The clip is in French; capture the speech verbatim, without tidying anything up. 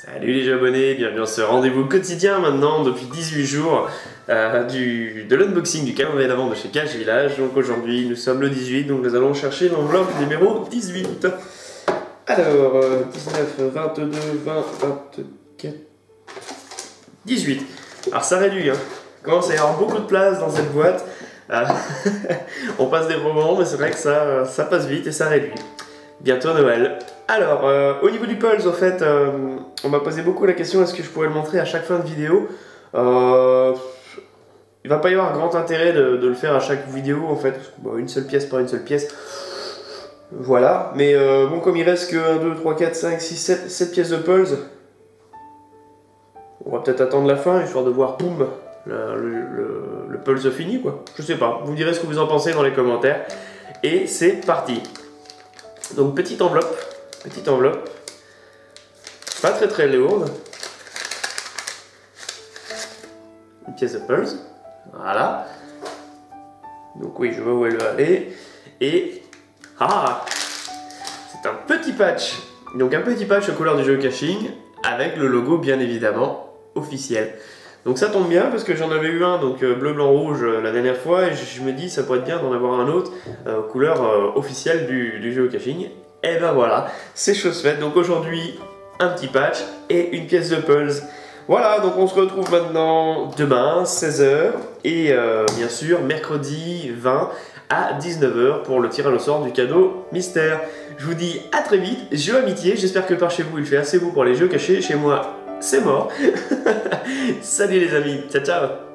Salut les jeux abonnés, bienvenue dans ce rendez-vous quotidien maintenant depuis dix-huit jours euh, du, de l'unboxing du calendrier d'avant de chez Cache Village. Donc aujourd'hui nous sommes le dix-huit, donc nous allons chercher l'enveloppe numéro dix-huit. Alors euh, dix-neuf, vingt-deux, vingt, vingt-quatre, dix-huit. Alors ça réduit, hein. Il commence à y avoir beaucoup de place dans cette boîte. Euh, on passe des moments, mais c'est vrai que ça, ça passe vite et ça réduit. Bientôt Noël. Alors, euh, au niveau du pulse, en fait, euh, on m'a posé beaucoup la question, est-ce que je pourrais le montrer à chaque fin de vidéo? euh, Il va pas y avoir grand intérêt de, de le faire à chaque vidéo, en fait. Bon, une seule pièce par une seule pièce. Voilà. Mais euh, bon, comme il reste que un, deux, trois, quatre, cinq, six, sept, sept pièces de pulse, on va peut-être attendre la fin, histoire de voir, boum, le, le, le, le pulse fini, quoi. Je sais pas. Vous me direz ce que vous en pensez dans les commentaires. Et c'est parti. Donc, petite enveloppe. Petite enveloppe, pas très très lourde, une pièce de pulse, voilà, donc oui je vois où elle va aller, et ah, c'est un petit patch, donc un petit patch aux couleurs du géocaching, avec le logo bien évidemment officiel. Donc ça tombe bien parce que j'en avais eu un donc euh, bleu, blanc, rouge euh, la dernière fois, et je, je me dis ça pourrait être bien d'en avoir un autre euh, couleur euh, officielle du, du géocaching. Et ben voilà, c'est chose faite. Donc aujourd'hui, un petit patch et une pièce de pulse. Voilà, donc on se retrouve maintenant demain, seize heures, et euh, bien sûr, mercredi vingt à dix-neuf heures pour le tirage au sort du cadeau mystère. Je vous dis à très vite, jeux amitié, j'espère que par chez vous il fait assez beau pour les jeux cachés. Chez moi, c'est mort. Salut les amis, ciao ciao.